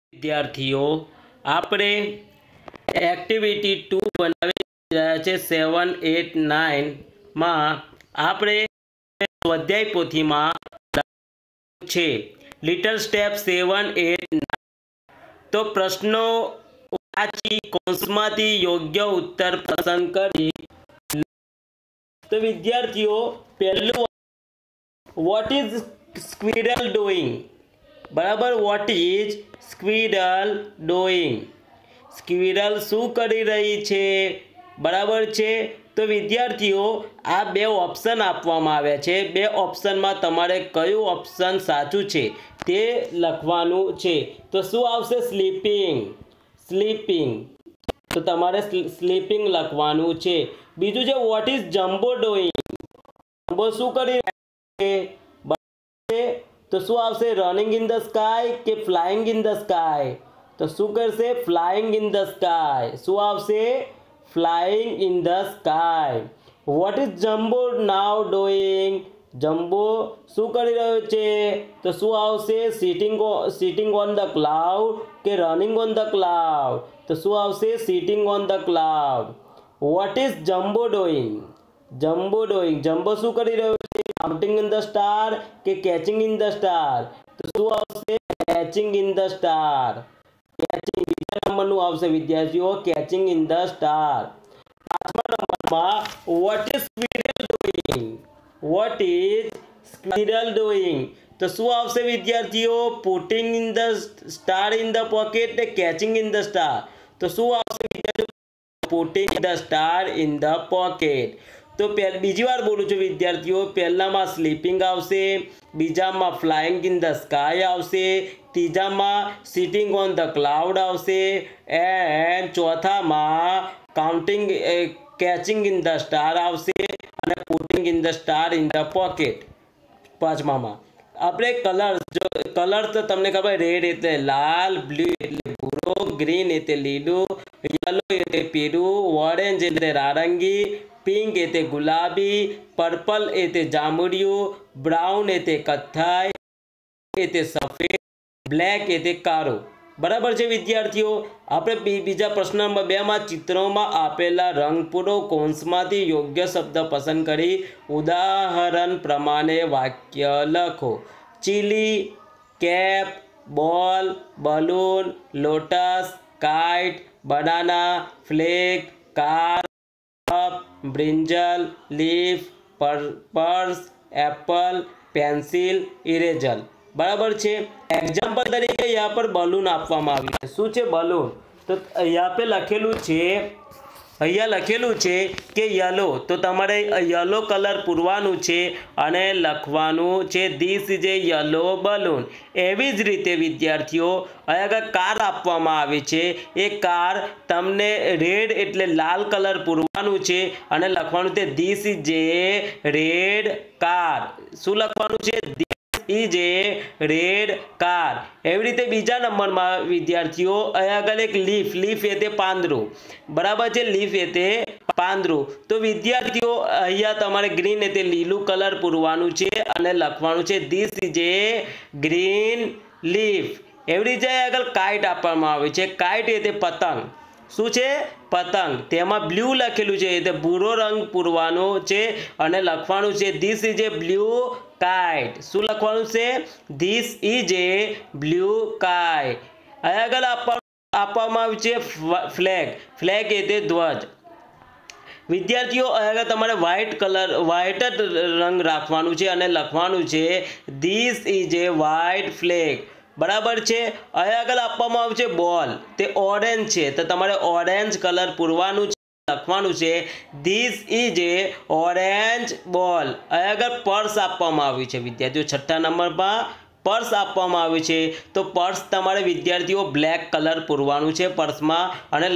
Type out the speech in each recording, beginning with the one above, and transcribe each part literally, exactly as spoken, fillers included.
विद्यार्थीओ आपणे activity to बनावी रह्या छे सेवन एट नाइन में आपणे स्वाध्याय पोथी में छे little step seven eight nine. तो प्रश्नों वांची कौंसमांथी योग्य उत्तर पसंद करी। तो विद्यार्थीओ पहलू व्हाट इज स्क्विरल डूइंग, बराबर। What is squirrel doing, squirrel शू करी रही छे, बराबर छे। तो विद्यार्थीओ आ बे ऑप्शन आपवामां आव्या छे, बे ऑप्शन में तमारे कयो ऑप्शन साचुं छे ते लखवानुं छे। तो शुं आवशे? Sleeping, sleeping. तो तमारे स्लीपिंग लखवानुं छे। बीजुं छे what is Jumbo doing, Jumbo शू करी छे, तो शू आवशे? रनिंग इन द स्काय के फ्लाइंग इन द स्काय। तो शू करशे? Flying in the sky. शू आवशे? Flying in the sky. What is Jumbo now doing, Jumbo शू करी रह्यो छे, तो शू आवशे? Sitting sitting on the cloud के रनिंग ऑन द क्लाउड। तो शू आवशे? Sitting on the cloud. What is Jumbo doing, Jumbo doing, Jumbo शू करी रह्यो छे? काउंटिंग इन द स्टार के कैचिंग इन द स्टार। तो शू आवशे? Catching in the star. Catching बीजा नंबरनुं आवशे विद्यार्थीओ, कैचिंग इन द स्टार। पांचमा नंबरमां what is squirrel doing, what is squirrel doing. तो शू आवशे विद्यार्थीओ? Putting in the star in the pocket ने कैचिंग इन द स्टार। तो शू आवशे विद्यार्थीओ? Putting the star in the pocket. तो बीजी वार बोलूँ छुं विद्यार्थीओ, पहला में स्लीपिंग आवशे, बीजा में फ्लाइंग इन द स्काय आवशे, तीजा में सीटिंग ऑन द क्लाउड आवशे, एंड चौथा में counting catching in the star आवशे अने putting in the star in the pocket. पांचमा में आपणे कलर जो कलर तो तमने खबर, रेड एटले लाल, ब्लू एटले भूरो, ग्रीन एटले लीलू, येलो एटले पीळू, ऑरेंज एटले नारंगी, पिंक एते गुलाबी, पर्पल एते जांबुडियो, ब्राउन एते कत्थाई, एते सफेद, ब्लेक एते काळो। बराबर है विद्यार्थीओ। आपणे बीजा प्रश्न नंबर बे में चित्रों में आपेला रंग पूरो कौंसमांथी योग्य शब्द पसंद करी उदाहरण प्रमाणे वाक्य लखो। Chilli, cap, ball, balloon, lotus, kite, banana, flag, car, cup, brinjal, leaf, purse, apple, pencil, eraser. बराबर है। एग्जाम्पल तरीके यहाँ पर बलून आपवामां आव्युं छे। शुं छे? बलून। तो यहाँ पे लखेलू छे, अहींया लखेलू छे के येलो, तो तमारे येलो कलर पूरवानुं छे अने लखवानुं छे this is a yellow balloon. एवी ज रीते विद्यार्थीओ अहीं आगळ कार आपवामां आवी छे, ए कार तमने रेड एटले लाल कलर पूरवानुं छे अने लखवानुं छे this is a red car. शुं लखवानुं छे? Is a red car. एवी रीते बीजा नंबर में विद्यार्थीओ अहीं आगळ एक लीफ, लीफ एते पांदरू, बराबर है। लीफ एते पांदरू। तो विद्यार्थीओ अहींया तमारे ग्रीन एते लीलू कलर पूरवानुं छे अने लखवानुं छे this is a green leaf. एवी रीते आगळ काइट आपवामां आवे छे, काइट एते पतंग। शुं छे? पतंग। तेमां ब्लू लखेलुं छे एते भूरो रंग पूरवानो छे अने लखवानुं छे this is a blue kite. शुं लखवानुं छे? This is a blue kite. अहीं आगळ आपवामां आव्युं छे फ्लेग, फ्लेग एते ध्वज। विद्यार्थीओ अहीं आगळ तमारे व्हाइट कलर, व्हाइट रंग राखवानुं छे अने लखवानुं छे this is a white flag. बराबर है। अहीं आगळ आपवामां आव्युं छे बॉल, ते ऑरेंज है, तो तमारे ऑरेंज कलर पूरवानुं छे, लखवानुं छे this is a orange ball. अहीं आगळ पर्स आपवामां आव्युं छे विद्यार्थीओ, छठ्ठा नंबर पर पर्स आपवामां आव्युं छे, तो पर्स तमारे विद्यार्थीओ ब्लेक कलर पूरवानुं छे पर्स में अने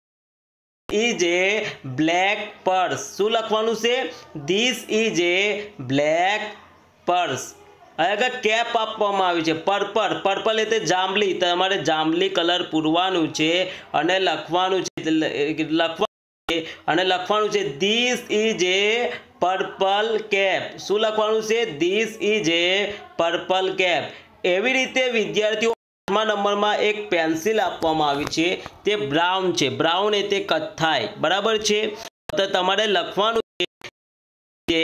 लखवानुं इज ए ब्लेक पर्स। शुं लखवानुं छे? This is a black purse. अगर कैप आपवामां आवी छे पर्पल, पर्पल एटले जांबली, तमारे जांबली कलर पूरवानुं छे अने लखवानुं छे लखवानुं छे अने लखवानुं छे this is a purple cap. शुं लखवानुं छे? This is a purple cap. एवी रीते विद्यार्थीओ सातमा नंबर में एक पेन्सिल आपवामां आवी छे ते ब्राउन छे। ब्राउन एटले कत्थाई, बराबर छे। तो तमारे लखवानुं छे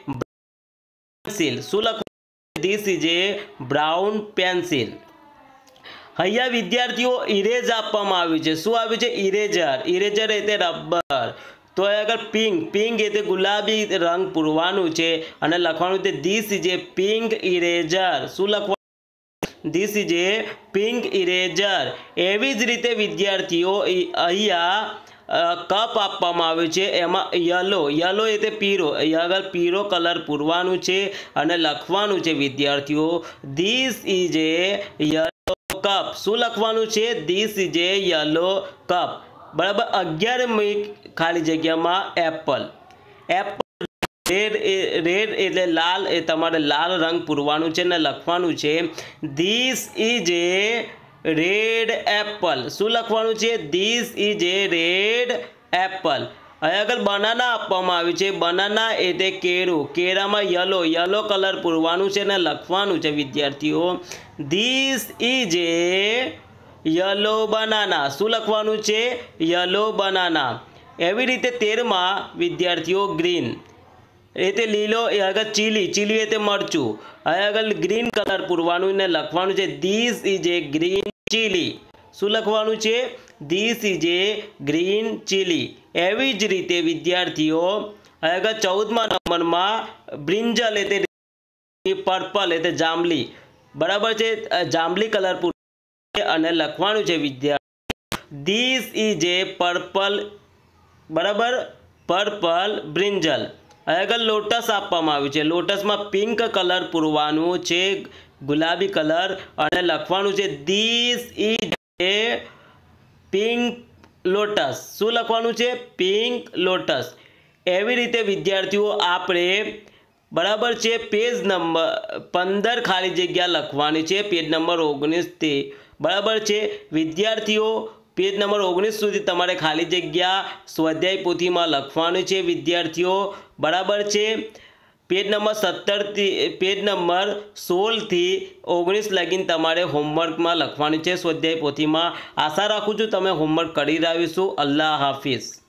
पेन्सिल। शुं लखवानुं? This is a brown pencil. अहींया विद्यार्थीओ इरेज आपवामां आव्युं छे। शुं आव्युं छे? इरेजर। इरेजर एटले रबर। तो अगर पिंक पिंक एटले गुलाबी रंग पूरवानुं छे अने लखवानुं छे this is a pink eraser. शुं लखवानुं? This is a pink eraser. एवी ज रीते विद्यार्थीओ अहींया कप आपवामां आव्यो छे, एमां येलो येलो एटले पीळो, अगर पीळो कलर पूरवानुं छे अने लखवानुं छे विद्यार्थीओ this is a yellow cup. शुं लखवानुं छे? This is a yellow cup. बराबर। अगियारमी खाली जग्यामां एप्पल। एप्पल रेड रेड एटले लाल, ए तमारे लाल रंग पूरवानुं छे ने लखवानुं छे this is a red apple. शुं लखवानुं छे? This is a red apple. હવે આગળ બનાના આપવામાં આવ્યું છે। બનાના એટલે કેળું। કેળામાં યલો યલો કલર પૂરવાનું છે ને લખવાનું છે વિદ્યાર્થીઓ this is a yellow banana. શું લખવાનું છે? Yellow banana. એવી રીતે તેરમાં વિદ્યાર્થીઓ ગ્રીન એટલે લીલો, એ આગળ ચીલી ચીલી એટલે મરચું। હવે આગળ ગ્રીન કલર પૂરવાનું ને લખવાનું છે this is a green chilli. શું લખવાનું છે? This is a green chilli. એવી જ રીતે વિદ્યાર્થીઓ આગળ ચૌદમા નંબરમાં બ્રિંજલ એટલે પર્પલ એટલે જાંબલી, બરાબર છે। જાંબલી કલર પૂરવાનું અને લખવાનું છે વિદ્યાર્થી ધીસ ઇઝ એ પર્પલ, બરાબર, પર્પલ બ્રિંજલ। આગળ લોટસ આપવામાં આવ્યું છે। લોટસમાં પિંક કલર પૂરવાનું છે, ગુલાબી કલર, અને લખવાનું છે this is a pink lotus. શું લખવાનું છે? Pink lotus. એવી રીતે વિદ્યાર્થીઓ આપણે બરાબર છે પેજ નંબર પંદર ખાલી જગ્યા લખવાની છે પેજ નંબર ઓગણીસથી, બરાબર છે વિદ્યાર્થીઓ। पेज नंबर ओगनीस सुधी तमारे खाली जग्या स्वाध्याय पोथी में लखवानुं छे विद्यार्थीओ, बराबर छे। पेज नंबर सत्तर थी पेज नंबर सोल थी ओगनीस लगीन तमारे होमवर्क में लखवानुं छे स्वाध्याय पोथी में। आशा राखुं छुं तमे होमवर्क करी रह्या छो। अल्लाह हाफिज।